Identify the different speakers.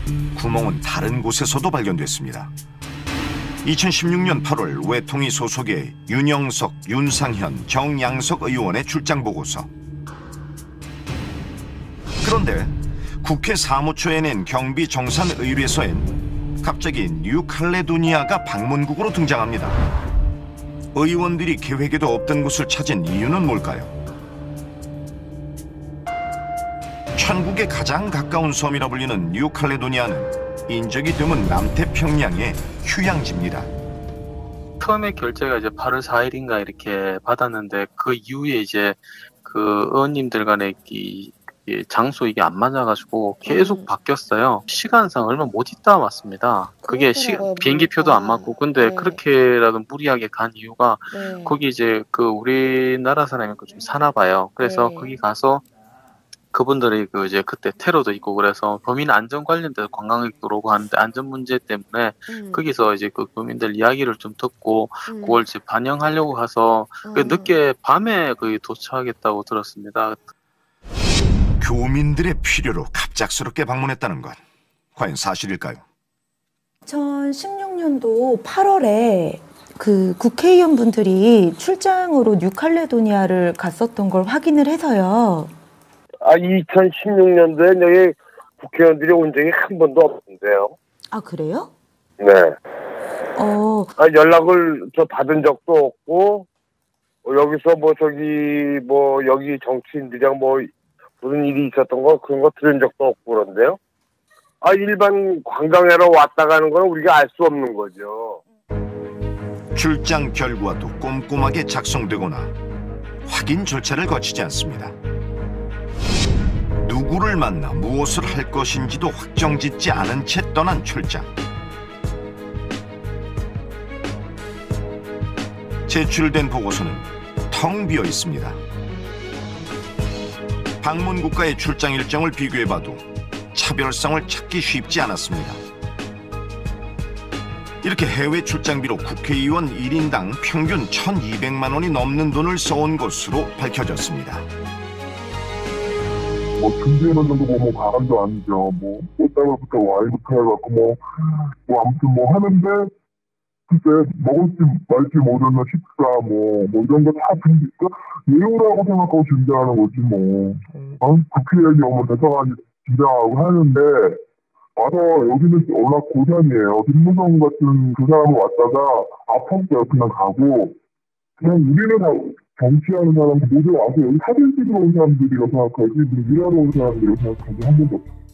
Speaker 1: 구멍은 다른 곳에서도 발견됐습니다. 2016년 8월 외통위 소속의 윤영석, 윤상현, 정양석 의원의 출장 보고서. 그런데 국회 사무처에 낸 경비정산의뢰서엔 갑자기 뉴칼레도니아가 방문국으로 등장합니다. 의원들이 계획에도 없던 곳을 찾은 이유는 뭘까요? 천국에 가장 가까운 섬이라 불리는 뉴칼레도니아는 인적이 드문 남태평양의 휴양지입니다.
Speaker 2: 처음에 결제가 이제 8월 4일인가 이렇게 받았는데 그 이후에 이제 그 의원님들 간의 이 장소 이게 안 맞아가지고 계속 바뀌었어요. 시간상 얼마 못 있다 왔습니다. 그게 비행기표도 안 맞고 근데
Speaker 3: 네.
Speaker 2: 그렇게라도 무리하게 간 이유가
Speaker 3: 네.
Speaker 2: 거기 이제 그 우리나라 사람이 좀 사나 봐요. 그래서
Speaker 3: 네.
Speaker 2: 거기 가서 그분들이 그 이제 그때 테러도 있고 그래서 범인 안전 관련돼서 관광객도 오고 하는데 안전 문제 때문에 거기서 이제 그 교민들 이야기를 좀 듣고 그걸 이제 반영하려고 가서 그 늦게 밤에 거의 도착하겠다고 들었습니다.
Speaker 1: 교민들의 필요로 갑작스럽게 방문했다는 것, 과연 사실일까요?
Speaker 3: 2016년도 8월에 그 국회의원분들이 출장으로 뉴칼레도니아를 갔었던 걸 확인을 해서요.
Speaker 4: 2016년도에 여기 국회의원들이 온 적이 한 번도 없는데요.
Speaker 3: 아, 그래요?
Speaker 4: 네. 연락을 받은 적도 없고, 여기서 여기 정치인들이랑 무슨 일이 있었던 그런 거 들은 적도 없고 그런데요. 일반 관광하러 왔다 가는 건 우리가 알 수 없는 거죠.
Speaker 1: 출장 결과도 꼼꼼하게 작성되거나 확인 절차를 거치지 않습니다. 누구를 만나 무엇을 할 것인지도 확정짓지 않은 채 떠난 출장. 제출된 보고서는 텅 비어 있습니다. 방문 국가의 출장 일정을 비교해봐도 차별성을 찾기 쉽지 않았습니다. 이렇게 해외 출장비로 국회의원 1인당 평균 1,200만 원이 넘는 돈을 써온 것으로 밝혀졌습니다.
Speaker 5: 준비해놓은 정도 가관도 아니죠. 꽃다발부터 와인부터 해갖고 아무튼 하는데 글쎄 먹을지 말지 모르는 식사 이런 거 다 예우라고 생각하고 준비하는 거지 국회의원이 오면 대사관이 준비하고 하는데 와서 여기는 워낙 고산이에요. 김무성 같은 그 사람은 왔다가 아팠어요. 그냥 가고 그냥 우리는 다 정치하는 사람 모두 와서 여기 사진 찍으러 온 사람들이라고 생각하지 일하러 온 사람들이라고 생각하지 한 번도 없어요.